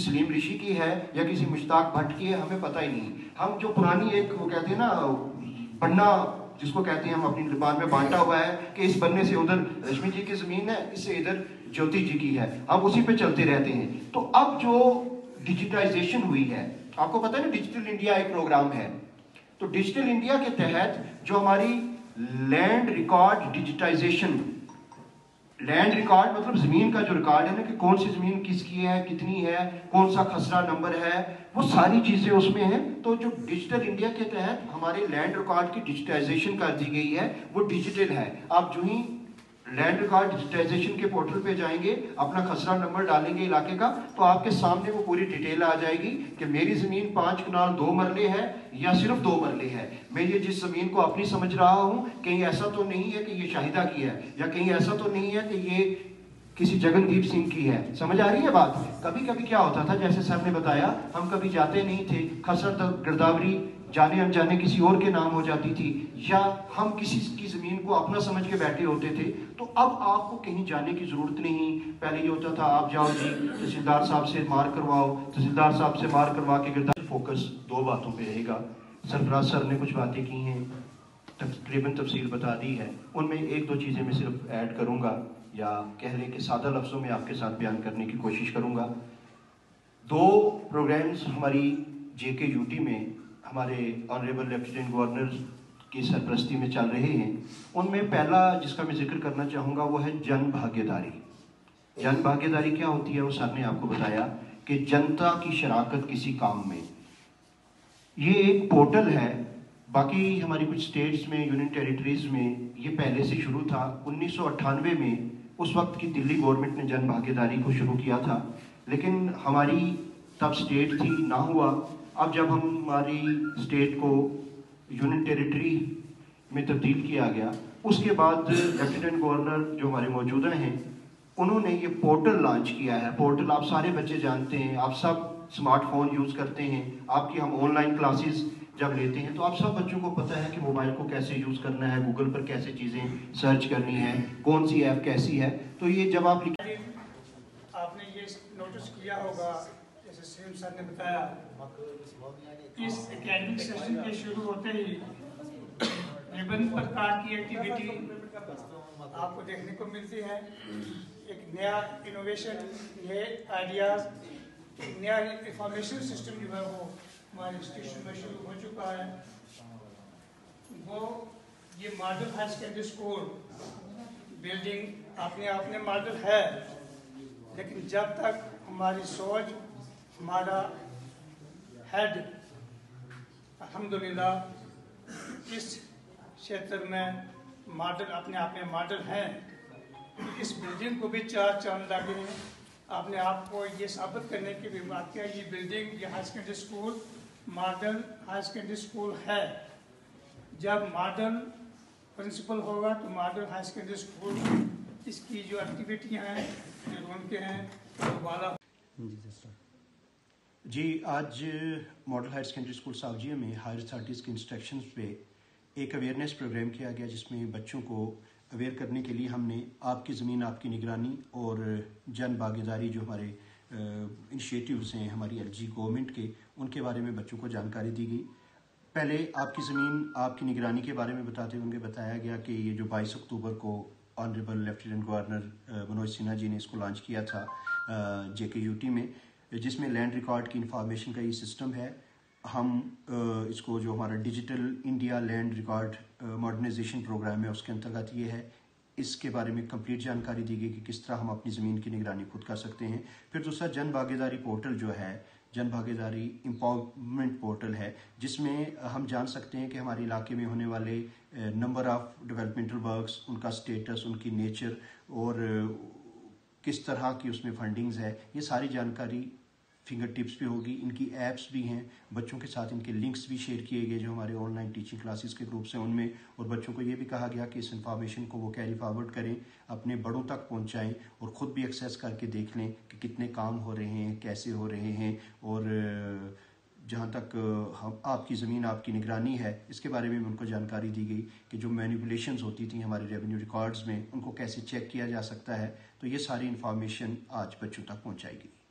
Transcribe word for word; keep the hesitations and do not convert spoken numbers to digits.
सलीम ऋषि की है या किसी मुश्ताक भट्ट की है, हमें पता ही नहीं। हम जो पुरानी एक वो कहते हैं ना पन्ना जिसको कहते हैं, हम अपनी जुबान में बांटा हुआ है कि इस पन्ने से उधर रश्मि जी की जमीन है, इससे इधर ज्योति जी की है, हम उसी पे चलते रहते हैं। तो अब जो डिजिटाइजेशन हुई है, आपको पता है ना डिजिटल इंडिया एक प्रोग्राम है, तो डिजिटल इंडिया के तहत जो हमारी land record digitisation, land record मतलब जमीन का जो रिकॉर्ड है ना कि कौन सी जमीन किसकी है, कितनी है, कौन सा खसरा नंबर है, वो सारी चीजें उसमें हैं। तो जो डिजिटल इंडिया के तहत हमारे लैंड रिकॉर्ड की डिजिटाइजेशन कर दी गई है वो डिजिटल है। आप जो ही लैंड रिकॉर्ड डिजिटाइजेशन के पोर्टल पे जाएंगे, अपना खसरा नंबर डालेंगे इलाके का, तो आपके सामने वो पूरी डिटेल आ जाएगी कि मेरी जमीन पांच कनाल दो मरले है या सिर्फ दो मरले है। मैं ये जिस जमीन को अपनी समझ रहा हूँ, कहीं ऐसा तो नहीं है कि ये शाहिदा की है, या कहीं ऐसा तो नहीं है कि ये किसी जगनदीप सिंह की है। समझ आ रही है बात? कभी कभी क्या होता था, जैसे सर ने बताया, हम कभी जाते नहीं थे, खसरा गिरदावरी जाने अनजाने किसी और के नाम हो जाती थी, या हम किसी की जमीन को अपना समझ के बैठे होते थे। तो अब आपको कहीं जाने की जरूरत नहीं। पहले ये होता था आप जाओ जी तहसीलदार साहब से मार करवाओ, तहसीलदार साहब से मार करवा के गिरदार। फोकस दो बातों पे रहेगा। सरफराज सर ने कुछ बातें की हैं, तकरीबन तफसील बता दी है, उनमें एक दो चीज़ें मैं सिर्फ ऐड करूँगा, या कह लें कि सादा लफ्ज़ों में आपके साथ बयान करने की कोशिश करूँगा। दो प्रोग्राम्स हमारी जे के यू टी में हमारे ऑनरेबल लेफ्टिनेंट गवर्नर की सरपरस्ती में चल रहे हैं। उनमें पहला जिसका मैं जिक्र करना चाहूँगा वो है जन भागीदारी। जन भागीदारी क्या होती है वो सर ने आपको बताया कि जनता की शराकत किसी काम में। ये एक पोर्टल है, बाकी हमारी कुछ स्टेट्स में, यूनियन टेरिटरीज में ये पहले से शुरू था। उन्नीस सौ अट्ठानवे में उस वक्त की दिल्ली गवर्नमेंट ने जन भागीदारी को शुरू किया था, लेकिन हमारी तब स्टेट थी, ना हुआ। अब जब हम हमारी स्टेट को यूनियन टेरिटरी में तब्दील किया गया, उसके बाद लेफ्टिनेंट गवर्नर जो हमारे मौजूदा हैं, उन्होंने ये पोर्टल लॉन्च किया है। पोर्टल आप सारे बच्चे जानते हैं, आप सब स्मार्टफोन यूज़ करते हैं, आपकी हम ऑनलाइन क्लासेस जब लेते हैं तो आप सब बच्चों को पता है कि मोबाइल को कैसे यूज़ करना है, गूगल पर कैसे चीज़ें सर्च करनी है, कौन सी ऐप कैसी है। तो ये जब आप आपने ये नोटिस किया होगा, जैसे सलीम सर ने बताया, इस एकेडमिक सेशन के शुरू होते ही विभिन्न प्रकार की एक्टिविटी आपको देखने को मिलती है। एक नया इनोवेशन, नए आइडियाज़, एक नया इंफॉर्मेशन सिस्टम जो है वो हमारे इंस्टीट्यूशन में शुरू हो चुका है। वो ये model high secondary school building अपने आप में मॉडल है, लेकिन जब तक हमारी सोच, हमारा हेड अल्हम्दुलिल्लाह इस क्षेत्र में मॉडल अपने आप में मॉडल हैं, इस बिल्डिंग को भी चार चांद लगे हैं। आपने आपको ये साबित करने की भी बात किया, ये बिल्डिंग, ये high secondary school model high secondary school है। जब मॉडल प्रिंसिपल होगा तो मॉडल हाई सेकेंडरी स्कूल इसकी जो एक्टिविटियाँ हैं, जो उनके हैं, वो वाला। जी, आज model higher secondary school Sawjian में हायर अथॉरिटीज़ के इंस्ट्रक्शंस पे एक अवेयरनेस प्रोग्राम किया गया, जिसमें बच्चों को अवेयर करने के लिए हमने आपकी ज़मीन आपकी निगरानी और जन भागीदारी जो हमारे इनिशिएटिव्स हैं हमारी एलजी गवर्नमेंट के, उनके बारे में बच्चों को जानकारी दी गई। पहले आपकी ज़मीन आपकी निगरानी के बारे में बताते हुए उन्हें बताया गया कि ये जो बाईस अक्टूबर को honourable lieutenant governor Manoj Sinha ji ने इसको लॉन्च किया था जे के यू टी में, जिसमें लैंड रिकॉर्ड की इंफॉर्मेशन का ये सिस्टम है। हम इसको जो हमारा digital India land record modernisation programme है उसके अंतर्गत ये है। इसके बारे में कंप्लीट जानकारी दी गई कि किस तरह हम अपनी ज़मीन की निगरानी खुद कर सकते हैं। फिर दूसरा जन भागीदारी पोर्टल जो है, जन भागीदारी एम्पावरमेंट पोर्टल है, जिसमें हम जान सकते हैं कि हमारे इलाके में होने वाले नंबर ऑफ डेवलपमेंटल वर्क्स, उनका स्टेटस, उनकी नेचर और किस तरह की उसमें फंडिंग्स है, ये सारी जानकारी फिंगर टिप्स भी होगी। इनकी ऐप्स भी हैं, बच्चों के साथ इनके लिंक्स भी शेयर किए गए जो हमारे ऑनलाइन टीचिंग क्लासेस के ग्रुप्स हैं उनमें, और बच्चों को ये भी कहा गया कि इस इन्फॉर्मेशन को वो कैरी फॉरवर्ड करें, अपने बड़ों तक पहुंचाएं और ख़ुद भी एक्सेस करके देख लें कि कितने काम हो रहे हैं, कैसे हो रहे हैं, और जहाँ तक हम आपकी ज़मीन आपकी निगरानी है इसके बारे में उनको जानकारी दी गई कि जो मैनिपुलेशंस होती थी हमारे रेवेन्यू रिकॉर्ड्स में, उनको कैसे चेक किया जा सकता है। तो ये सारी इन्फॉर्मेशन आज बच्चों तक पहुँचाई गई।